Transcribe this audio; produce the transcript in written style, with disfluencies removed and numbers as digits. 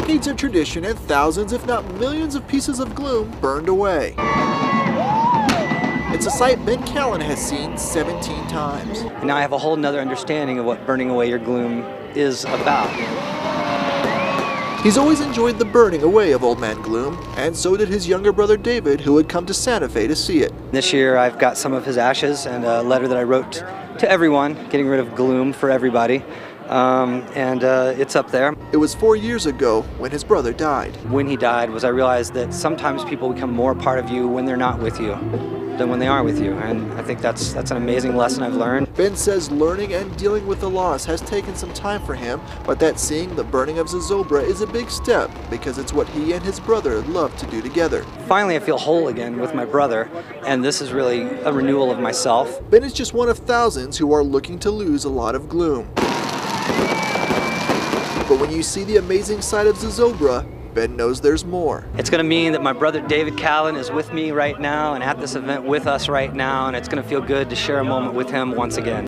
Decades of tradition and thousands, if not millions of pieces of gloom burned away. It's a sight Ben Callen has seen 17 times. And now I have a whole nother understanding of what burning away your gloom is about. He's always enjoyed the burning away of Old Man Gloom, and so did his younger brother David, who had come to Santa Fe to see it. This year I've got some of his ashes and a letter that I wrote to everyone, getting rid of gloom for everybody. It's up there. It was 4 years ago when his brother died. When he died I realized that sometimes people become more a part of you when they're not with you than when they are with you, and I think that's an amazing lesson I've learned. Ben says learning and dealing with the loss has taken some time for him, but that seeing the burning of Zozobra is a big step because it's what he and his brother love to do together. Finally I feel whole again with my brother, and this is really a renewal of myself. Ben is just one of thousands who are looking to lose a lot of gloom. But when you see the amazing side of Zozobra, Ben knows there's more. It's going to mean that my brother David Callen is with me right now and at this event with us right now, and it's going to feel good to share a moment with him once again.